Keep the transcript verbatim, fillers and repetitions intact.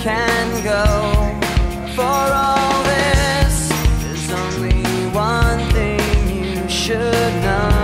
can go. For all this, there's only one thing you should know.